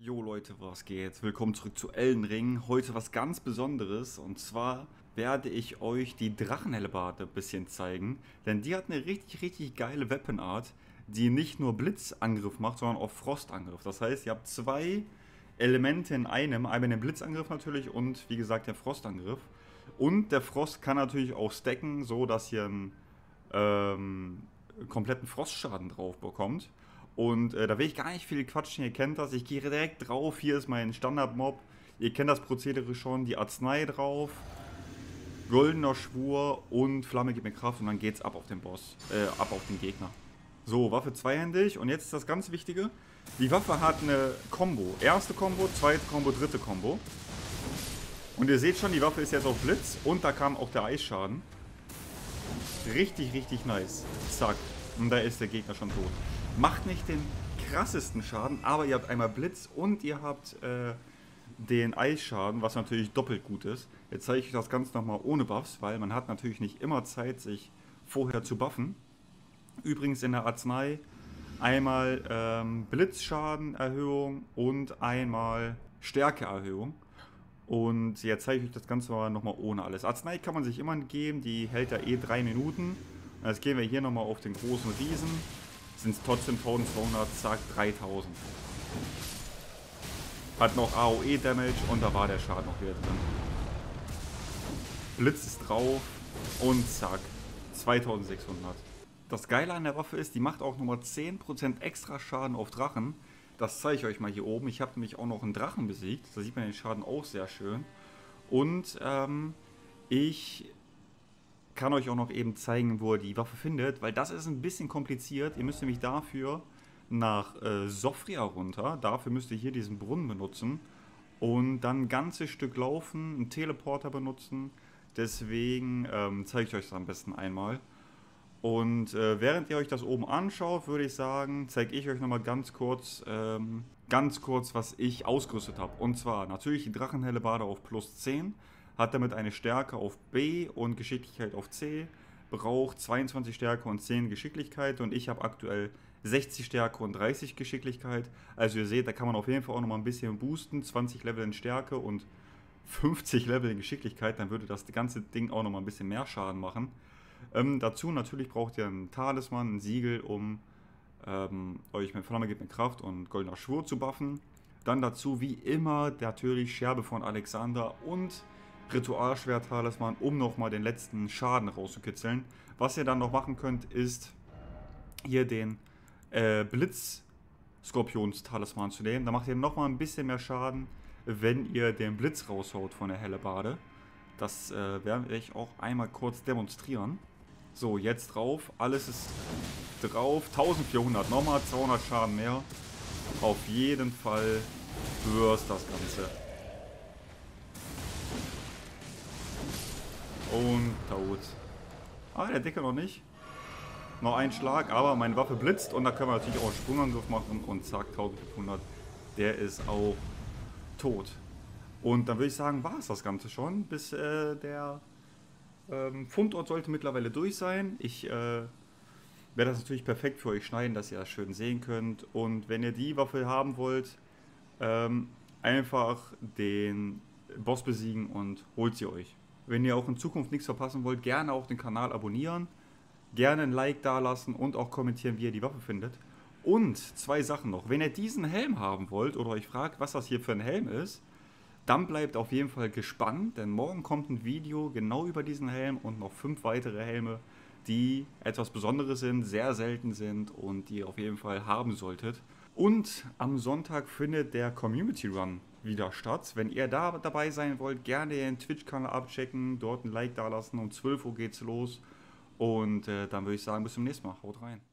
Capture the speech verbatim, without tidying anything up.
Jo Leute, was geht? Willkommen zurück zu Elden Ring. Heute was ganz Besonderes, und zwar werde ich euch die Drachenhellebarde ein bisschen zeigen, denn die hat eine richtig, richtig geile Weaponart, die nicht nur Blitzangriff macht, sondern auch Frostangriff. Das heißt, ihr habt zwei Elemente in einem, einmal den Blitzangriff natürlich und wie gesagt den Frostangriff. Und der Frost kann natürlich auch stacken, so dass ihr einen ähm, kompletten Frostschaden drauf bekommt. Und äh, da will ich gar nicht viel quatschen, ihr kennt das. Ich gehe direkt drauf, hier ist mein Standard-Mob. Ihr kennt das Prozedere schon, die Arznei drauf, goldener Schwur und Flamme gibt mir Kraft und dann geht's ab auf den Boss, äh, ab auf den Gegner. So, Waffe zweihändig und jetzt ist das ganz Wichtige. Die Waffe hat eine Combo. Erste Combo, zweite Combo, dritte Combo. Und ihr seht schon, die Waffe ist jetzt auf Blitz und da kam auch der Eisschaden. Richtig, richtig nice. Zack. Und da ist der Gegner schon tot. Macht nicht den krassesten Schaden, aber ihr habt einmal Blitz und ihr habt äh, den Eisschaden, was natürlich doppelt gut ist. Jetzt zeige ich euch das Ganze nochmal ohne Buffs, weil man hat natürlich nicht immer Zeit, sich vorher zu buffen. Übrigens in der Arznei einmal ähm, Blitzschadenerhöhung und einmal Stärkeerhöhung. Und jetzt zeige ich euch das Ganze nochmal ohne alles. Arznei kann man sich immer geben, die hält ja eh drei Minuten. Jetzt gehen wir hier nochmal auf den großen Riesen. Sind es trotzdem eintausendzweihundert, zack, dreitausend. Hat noch A O E-Damage und da war der Schaden noch wieder drin. Blitz ist drauf und zack, zweitausendsechshundert. Das Geile an der Waffe ist, die macht auch nochmal zehn Prozent extra Schaden auf Drachen. Das zeige ich euch mal hier oben. Ich habe nämlich auch noch einen Drachen besiegt. Da sieht man den Schaden auch sehr schön. Und ähm, ich kann euch auch noch eben zeigen, wo ihr die Waffe findet, weil das ist ein bisschen kompliziert. Ihr müsst nämlich dafür nach äh, Sofria runter. Dafür müsst ihr hier diesen Brunnen benutzen und dann ein ganzes Stück laufen, einen Teleporter benutzen. Deswegen ähm, zeige ich euch das am besten einmal. Und äh, während ihr euch das oben anschaut, würde ich sagen, zeige ich euch nochmal ganz kurz, ähm, ganz kurz, was ich ausgerüstet habe. Und zwar natürlich die Drachenhellebarde auf plus zehn. Hat damit eine Stärke auf B und Geschicklichkeit auf C, braucht zweiundzwanzig Stärke und zehn Geschicklichkeit und ich habe aktuell sechzig Stärke und dreißig Geschicklichkeit. Also ihr seht, da kann man auf jeden Fall auch noch mal ein bisschen boosten, zwanzig Level in Stärke und fünfzig Level in Geschicklichkeit, dann würde das ganze Ding auch noch mal ein bisschen mehr Schaden machen. Ähm, dazu natürlich braucht ihr einen Talisman, ein Siegel, um ähm, euch mit Flamme gibt mir Kraft und goldener Schwur zu buffen. Dann dazu wie immer natürlich Scherbe von Alexander und Ritualschwert-Talisman, um nochmal den letzten Schaden rauszukitzeln. Was ihr dann noch machen könnt, ist hier den äh, Blitz-Skorpions-Talisman zu nehmen. Da macht ihr nochmal ein bisschen mehr Schaden, wenn ihr den Blitz raushaut von der Hellebarde. Das äh, werde ich auch einmal kurz demonstrieren. So, jetzt drauf. Alles ist drauf. eintausendvierhundert. Nochmal zweihundert Schaden mehr. Auf jeden Fall burst das Ganze. Und tot. Ah, der Dicke noch nicht. Noch ein Schlag, aber meine Waffe blitzt und da können wir natürlich auch einen Sprungangriff machen und zack, eintausendfünfhundert. Der ist auch tot. Und dann würde ich sagen, war es das Ganze schon. Bis äh, der ähm, Fundort sollte mittlerweile durch sein. Ich äh, werde das natürlich perfekt für euch schneiden, dass ihr das schön sehen könnt. Und wenn ihr die Waffe haben wollt, ähm, einfach den Boss besiegen und holt sie euch. Wenn ihr auch in Zukunft nichts verpassen wollt, gerne auch den Kanal abonnieren, gerne ein Like dalassen und auch kommentieren, wie ihr die Waffe findet. Und zwei Sachen noch. Wenn ihr diesen Helm haben wollt oder euch fragt, was das hier für ein Helm ist, dann bleibt auf jeden Fall gespannt, denn morgen kommt ein Video genau über diesen Helm und noch fünf weitere Helme, die etwas Besonderes sind, sehr selten sind und die ihr auf jeden Fall haben solltet. Und am Sonntag findet der Community Run wieder statt. Wenn ihr da dabei sein wollt, gerne den Twitch-Kanal abchecken, dort ein Like dalassen. Um zwölf Uhr geht's los. Und äh, dann würde ich sagen, bis zum nächsten Mal. Haut rein.